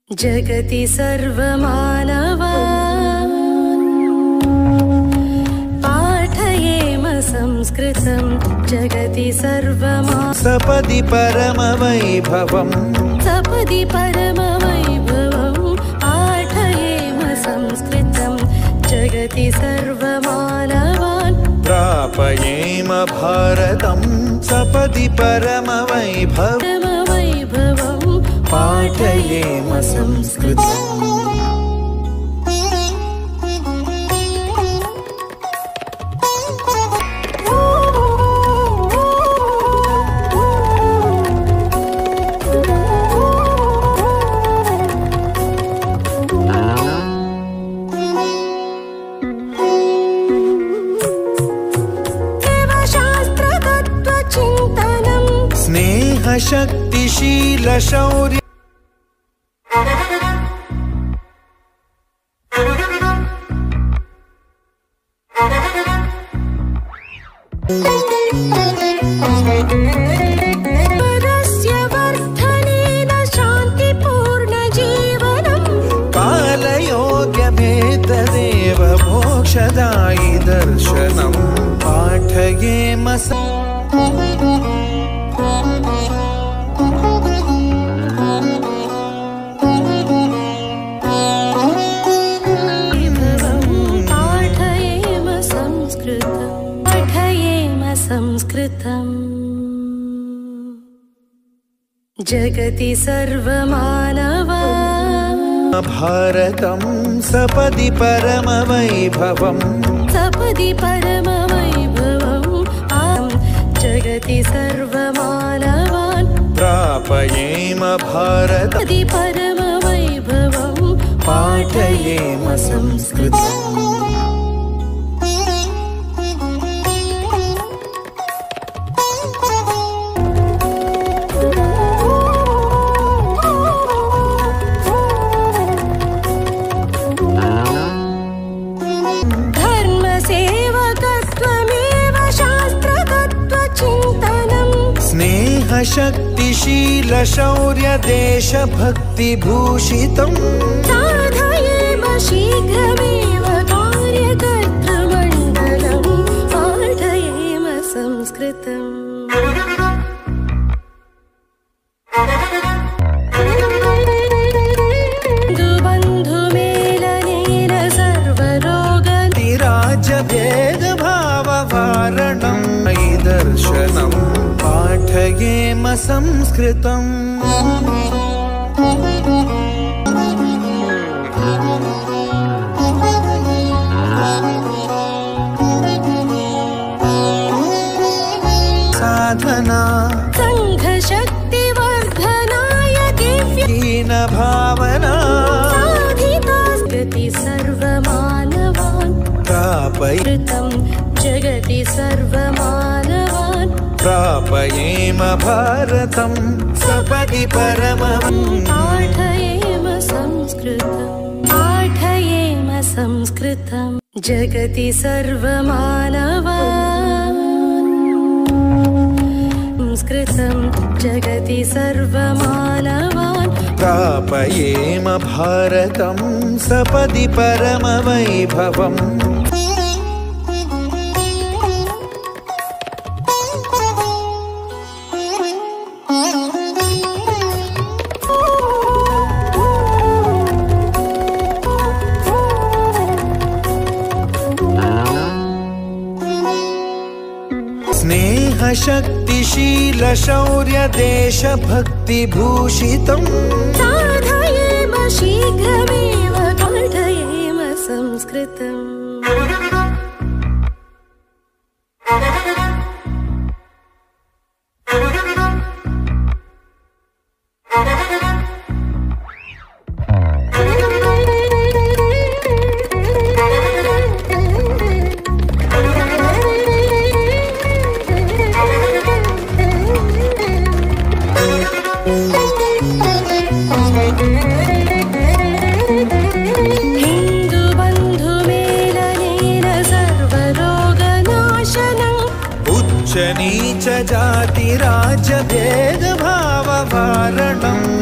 जगति सर्वमानवा पाठयेम संस्कृतं जगति सपदि परमवैभवम् सपदि परमवैभवम् पाठयेम संस्कृतं जगति सर्वमानवान् प्रापयेम भारतं सपदि परमवैभवम् पाठयेम संस्कृतम्। स्नेहशक्तिशील शौर्य वर्धनेन शान्तिपूर्णजीवनम् कालयोग्यमेतदेव मोक्षदायि दर्शनं पाठयेम संस्कृतम् जगति सर्वमानवा भारतं सपदि परमवैभवम् सपदि परमवैभवम् जगति सर्वमानवान् प्रापयेम भारतं सपदि परमवैभवम् पाठयेम संस्कृतम्। स्नेहशक्तिशील शौर्य देशभक्तिभूषितम् साधयेम शीघ्रमेव कार्यकर्तृमण्डलम् पाठयेम संस्कृतम्। बन्धुमेलनेन सर्वरोगनिराजभेदभाववारणम् दर्शनम् पाठयेम संस्कृतम्। साधना संघशक्तिवर्धनाय दिव्यहीन भावना साधितास्कृति सर्वमानवान् प्रापयेम जगति सर्वमानवान् प्रापयेम भारतं सपदि परमम् पाठयेम संस्कृतं जगति सर्वमानवान् संस्कृतं जगति सर्वमानवान् प्रापयेम भारतं सपदि परमवैभवम् स्नेहशक्तिशील शौर्य देशभक्तिभूषितम् साधयेम शीघ्रमेव पाठयेम संस्कृतम्। नीच जाति राज्य भेद भाव वारणम्